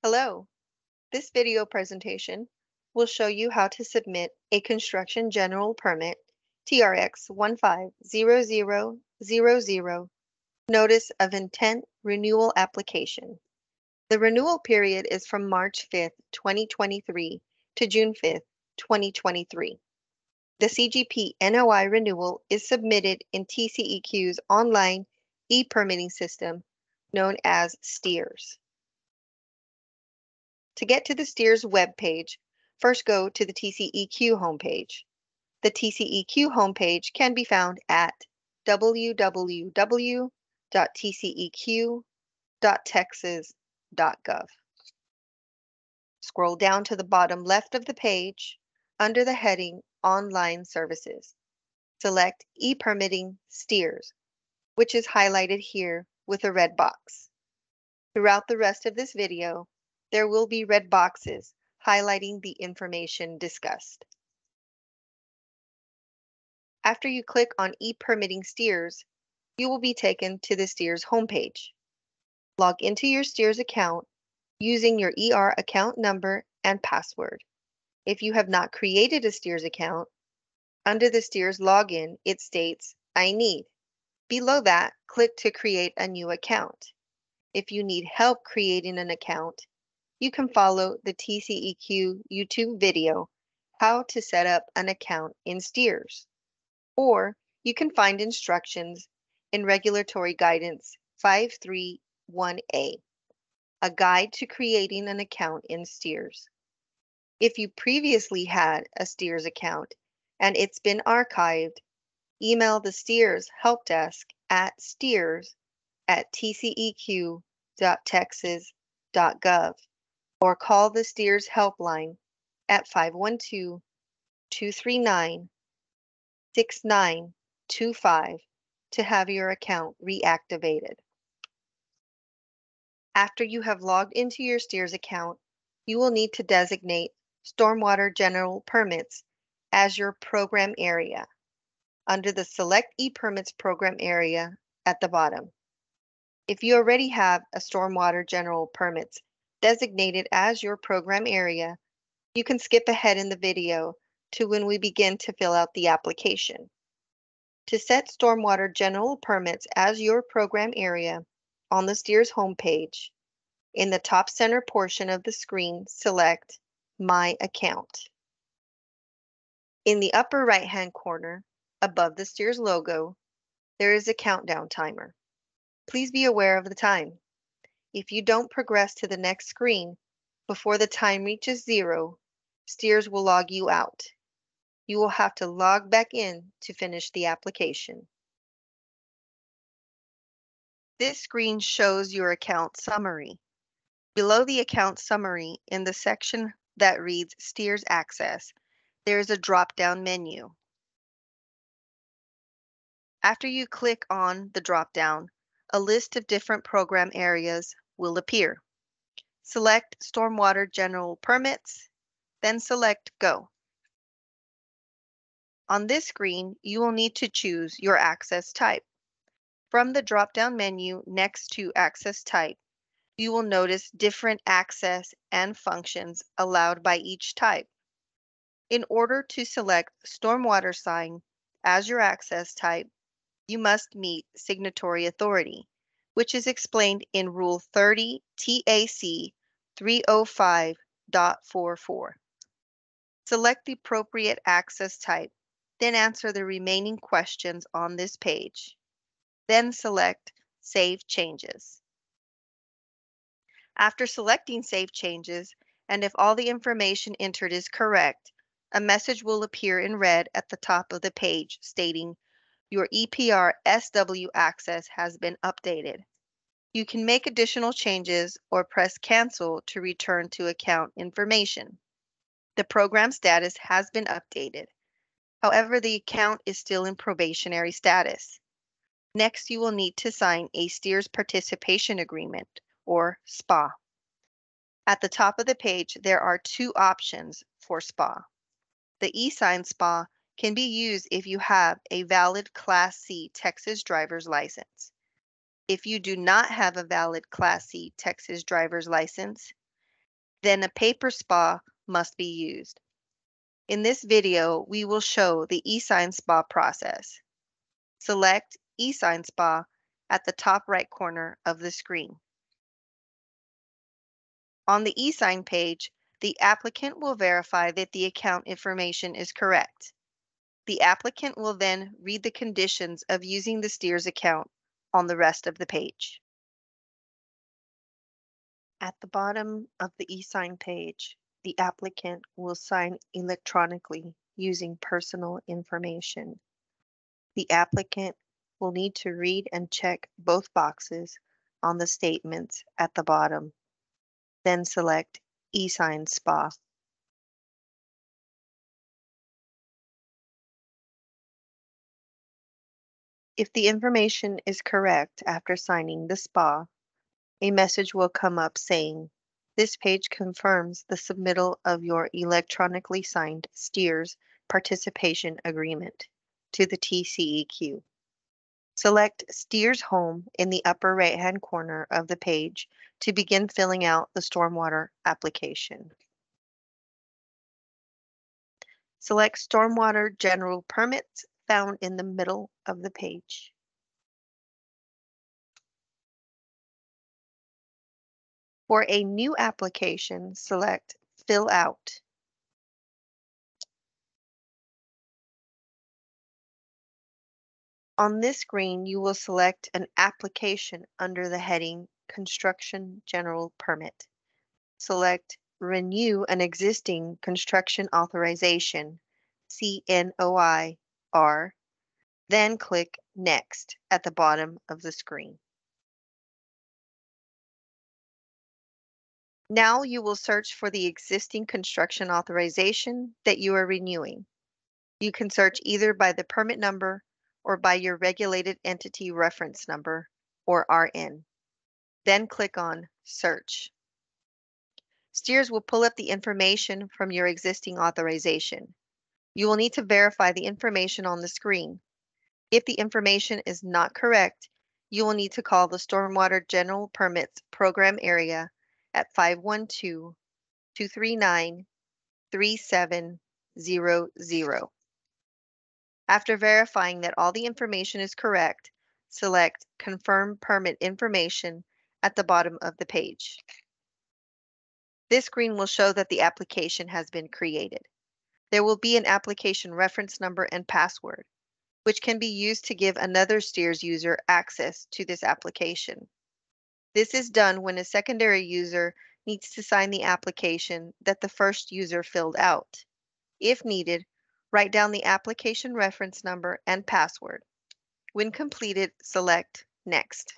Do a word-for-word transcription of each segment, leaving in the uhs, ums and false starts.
Hello, this video presentation will show you how to submit a Construction General Permit T R X one five zero zero zero zero Notice of Intent Renewal Application. The renewal period is from March fifth, twenty twenty-three to June fifth, twenty twenty-three. The C G P N O I renewal is submitted in T C E Q's online e-permitting system known as STEERS. To get to the STEERS webpage, first go to the T C E Q homepage. The T C E Q homepage can be found at w w w dot t c e q dot texas dot gov. Scroll down to the bottom left of the page under the heading Online Services. Select e-permitting STEERS, which is highlighted here with a red box. Throughout the rest of this video, there will be red boxes highlighting the information discussed. After you click on e-permitting STEERS, you will be taken to the STEERS homepage. Log into your STEERS account using your E R account number and password. If you have not created a STEERS account, under the STEERS login, it states, I need. Below that, click to create a new account. If you need help creating an account, you can follow the T C E Q YouTube video, How to Set Up an Account in STEERS. Or you can find instructions in Regulatory Guidance five three one A, a guide to creating an account in STEERS. If you previously had a STEERS account and it's been archived, email the STEERS help desk at steers at t c e q dot texas dot gov or call the STEERS helpline at five one two, two three nine, six nine two five to have your account reactivated. After you have logged into your STEERS account, you will need to designate Stormwater General Permits as your program area under the Select ePermits program area at the bottom. If you already have a Stormwater General Permits designated as your program area, you can skip ahead in the video to when we begin to fill out the application. To set Stormwater General Permits as your program area on the STEERS homepage, in the top center portion of the screen, select My Account. In the upper right-hand corner, above the STEERS logo, there is a countdown timer. Please be aware of the time. If you don't progress to the next screen before the time reaches zero, STEERS will log you out. You will have to log back in to finish the application. This screen shows your account summary. Below the account summary, in the section that reads STEERS Access, there is a drop-down menu. After you click on the drop-down, a list of different program areas will appear. Select Stormwater General Permits, then select Go. On this screen, you will need to choose your access type. From the drop-down menu next to Access Type, you will notice different access and functions allowed by each type. In order to select Stormwater Sign as your access type, you must meet signatory authority, which is explained in Rule thirty T A C three oh five point four four. Select the appropriate access type, then answer the remaining questions on this page. Then select Save Changes. After selecting Save Changes, and if all the information entered is correct, a message will appear in red at the top of the page stating your E P R S W access has been updated. You can make additional changes or press Cancel to return to account information. The program status has been updated. However, the account is still in probationary status. Next, you will need to sign a STEERS Participation Agreement, or S P A. At the top of the page, there are two options for S P A. The e-sign S P A can be used if you have a valid Class C Texas driver's license. If you do not have a valid Class C Texas driver's license, Then a paper S P A must be used. In this video, we will show the e-sign S P A process. Select e-sign S P A at the top right corner of the screen. On the e-sign page, the applicant will verify that the account information is correct. The applicant will then read the conditions of using the STEERS account on the rest of the page. At the bottom of the e-sign page, the applicant will sign electronically using personal information. The applicant will need to read and check both boxes on the statements at the bottom. Then select e-sign S P A. If the information is correct after signing the S P A, a message will come up saying, "This page confirms the submittal of your electronically signed STEERS participation agreement to the T C E Q." Select STEERS Home in the upper right-hand corner of the page to begin filling out the stormwater application. Select Stormwater General Permits found in the middle of the page. For a new application, select Fill Out. On this screen, you will select an application under the heading Construction General Permit. Select Renew an existing construction authorization, C N O I R, then click Next at the bottom of the screen. Now you will search for the existing construction authorization that you are renewing. You can search either by the permit number or by your regulated entity reference number, or R N. Then click on Search. STEERS will pull up the information from your existing authorization. You will need to verify the information on the screen. If the information is not correct, you will need to call the Stormwater General Permits Program Area at five one two, two three nine, three seven zero zero. After verifying that all the information is correct, select Confirm Permit Information at the bottom of the page. This screen will show that the application has been created. There will be an application reference number and password, which can be used to give another STEERS user access to this application. This is done when a secondary user needs to sign the application that the first user filled out. If needed, write down the application reference number and password. When completed, select Next.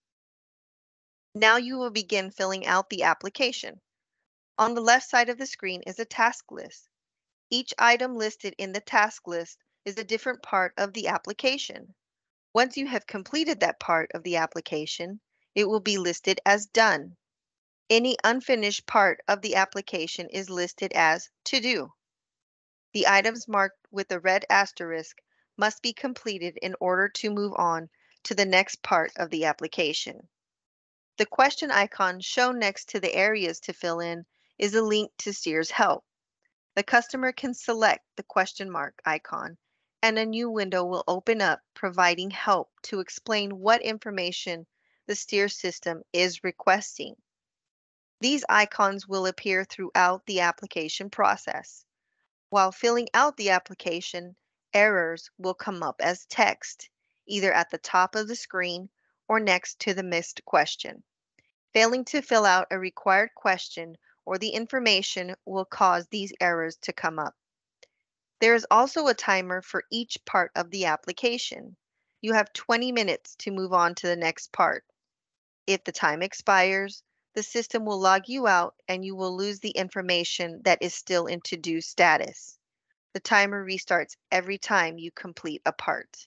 Now you will begin filling out the application. On the left side of the screen is a task list. Each item listed in the task list is a different part of the application. Once you have completed that part of the application, it will be listed as done. Any unfinished part of the application is listed as to do. The items marked with a red asterisk must be completed in order to move on to the next part of the application. The question icon shown next to the areas to fill in is a link to STEERS Help. The customer can select the question mark icon, and a new window will open up providing help to explain what information the STEERS system is requesting. These icons will appear throughout the application process. While filling out the application, errors will come up as text, either at the top of the screen or next to the missed question. Failing to fill out a required question or the information will cause these errors to come up. There is also a timer for each part of the application. You have twenty minutes to move on to the next part. If the time expires, the system will log you out and you will lose the information that is still in to-do status. The timer restarts every time you complete a part.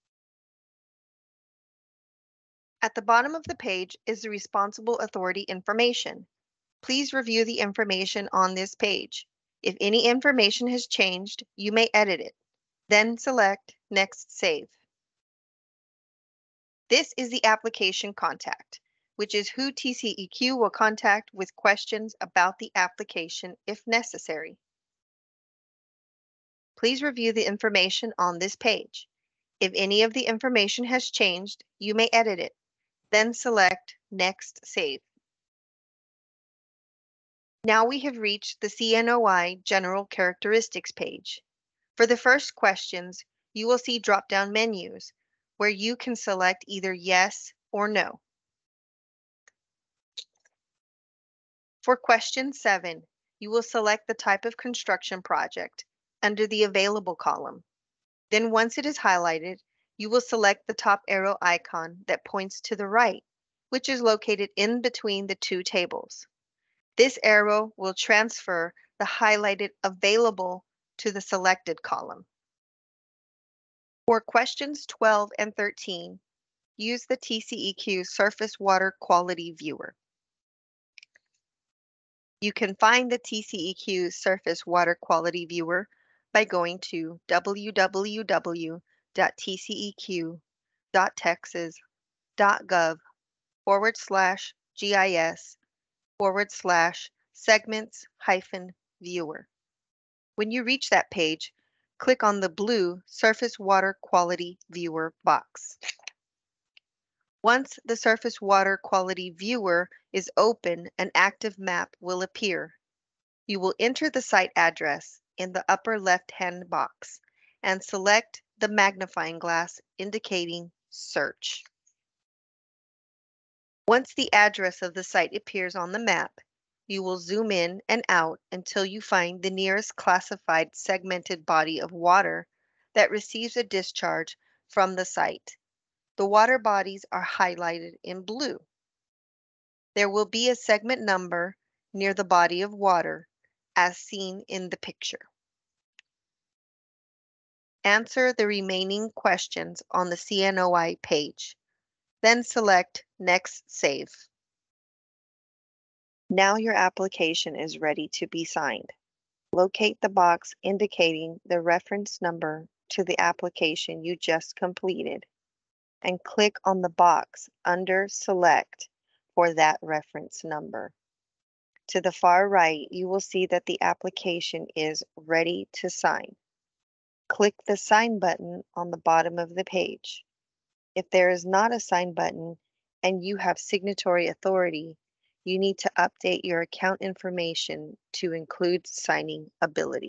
At the bottom of the page is the responsible authority information. Please review the information on this page. If any information has changed, you may edit it. Then select Next Save. This is the application contact. which is who T C E Q will contact with questions about the application if necessary. Please review the information on this page. If any of the information has changed, you may edit it. Then select Next Save. Now we have reached the C N O I General Characteristics page. For the first questions, you will see drop-down menus where you can select either yes or no. For question seven, you will select the type of construction project under the Available column. Then once it is highlighted, you will select the top arrow icon that points to the right, which is located in between the two tables. This arrow will transfer the highlighted Available to the selected column. For questions twelve and thirteen, use the T C E Q Surface Water Quality Viewer. You can find the T C E Q Surface Water Quality Viewer by going to w w w dot t c e q dot texas dot gov forward slash GIS forward slash segments hyphen viewer. When you reach that page, click on the blue Surface Water Quality Viewer box. Once the Surface Water Quality Viewer is open, an active map will appear. You will enter the site address in the upper left-hand box and select the magnifying glass indicating Search. Once the address of the site appears on the map, you will zoom in and out until you find the nearest classified segmented body of water that receives a discharge from the site. The water bodies are highlighted in blue. There will be a segment number near the body of water, as seen in the picture. Answer the remaining questions on the C N O I page. Then select Next Save. Now your application is ready to be signed. Locate the box indicating the reference number to the application you just completed and click on the box under Select for that reference number. To the far right, you will see that the application is ready to sign. Click the Sign button on the bottom of the page. If there is not a Sign button and you have signatory authority, you need to update your account information to include signing ability.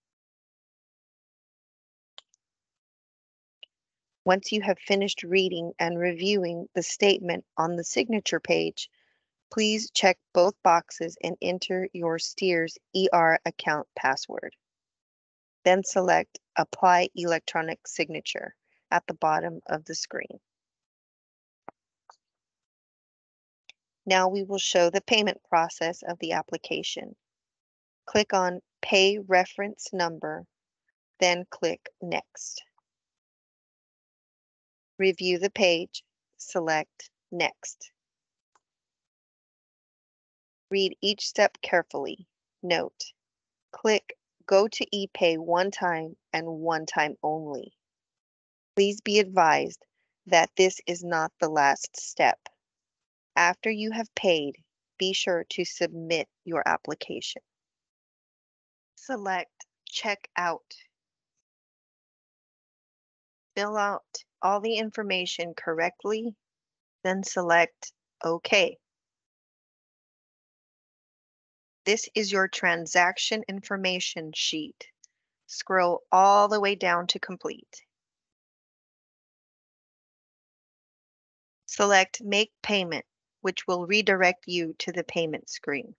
Once you have finished reading and reviewing the statement on the signature page, please check both boxes and enter your STEERS E R account password. Then select Apply Electronic Signature at the bottom of the screen. Now we will show the payment process of the application. Click on Pay Reference Number, then click Next. Review the page, select Next. Read each step carefully. Note, click Go to ePay one time and one time only. Please be advised that this is not the last step. After you have paid, be sure to submit your application. Select Check Out. Fill out all the information correctly, then select OK. This is your transaction information sheet. Scroll all the way down to complete. Select Make Payment, which will redirect you to the payment screen.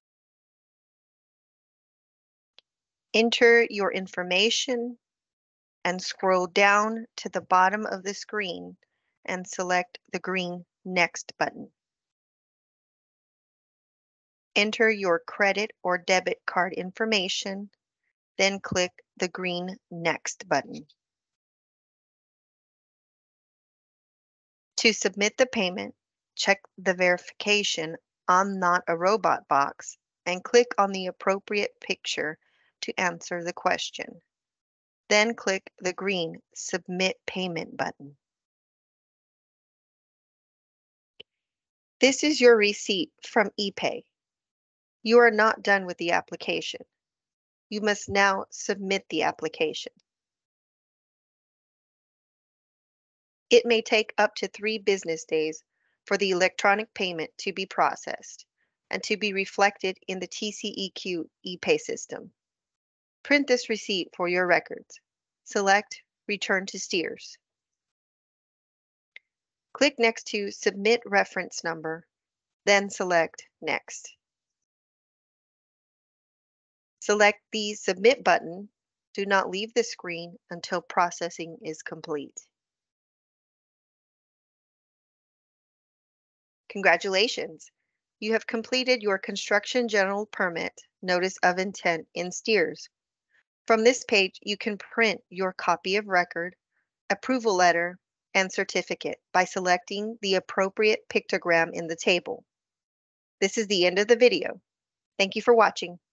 Enter your information and scroll down to the bottom of the screen and select the green Next button. Enter your credit or debit card information, then click the green Next button. To submit the payment, check the verification I'm not a robot box and click on the appropriate picture to answer the question. Then click the green Submit Payment button. This is your receipt from ePay. You are not done with the application. You must now submit the application. It may take up to three business days for the electronic payment to be processed and to be reflected in the T C E Q ePay system. Print this receipt for your records. Select Return to STEERS. Click next to Submit Reference Number, then select Next. Select the Submit button. Do not leave the screen until processing is complete. Congratulations! You have completed your Construction General Permit Notice of Intent in STEERS. From this page, you can print your copy of record, approval letter, and certificate by selecting the appropriate pictogram in the table. This is the end of the video. Thank you for watching.